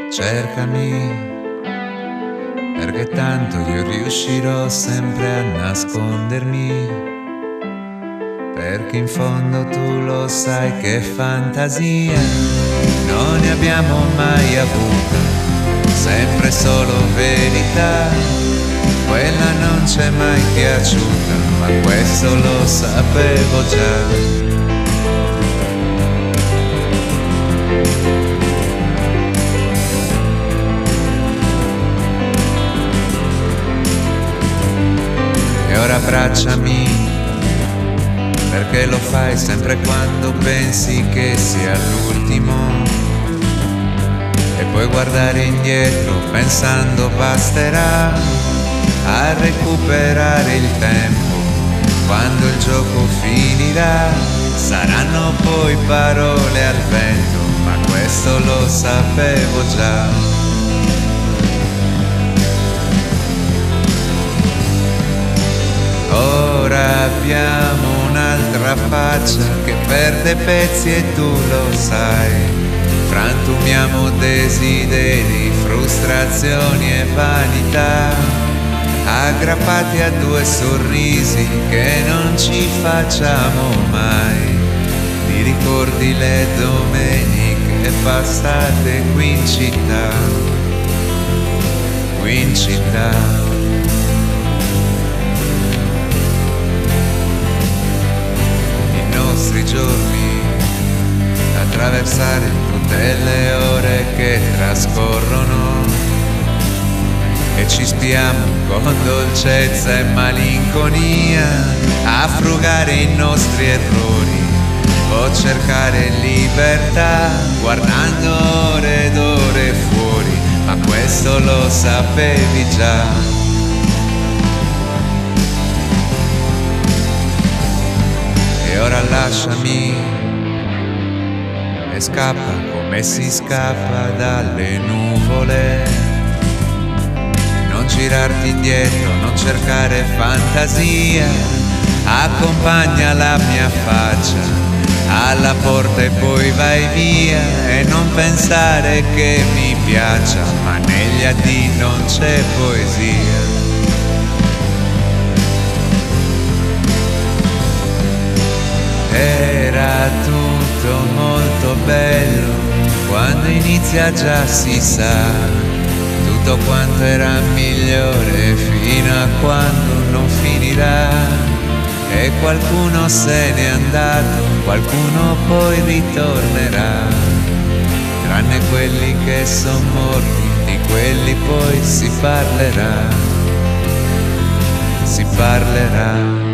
Cercami, perché tanto io riuscirò sempre a nascondermi, perché in fondo tu lo sai che fantasia non ne abbiamo mai avuta, sempre solo verità, quella non c'è mai piaciuta, ma questo lo sapevo già. Ora abbracciami, perché lo fai sempre quando pensi che sia l'ultimo, e puoi guardare indietro pensando basterà a recuperare il tempo. Quando il gioco finirà saranno poi parole al vento, ma questo lo sapevo già. Ora abbiamo un'altra faccia che perde pezzi e tu lo sai. Frantumiamo desideri, frustrazioni e vanità, aggrappati a due sorrisi che non ci facciamo mai. Ti ricordi le domeniche passate qui in città, qui in città. Giorni, attraversare tutte le ore che trascorrono e ci spiamo con dolcezza e malinconia a frugare i nostri errori o cercare libertà guardando ore ed ore fuori, ma questo lo sapevi già. Ora lasciami e scappa come si scappa dalle nuvole. Non girarti indietro, non cercare fantasia, accompagna la mia faccia alla porta e poi vai via, e non pensare che mi piaccia, ma negli addii non c'è poesia. Era tutto molto bello, quando inizia già si sa, tutto quanto era migliore fino a quando non finirà, e qualcuno se n'è andato, qualcuno poi ritornerà, tranne quelli che son morti, di quelli poi si parlerà, si parlerà.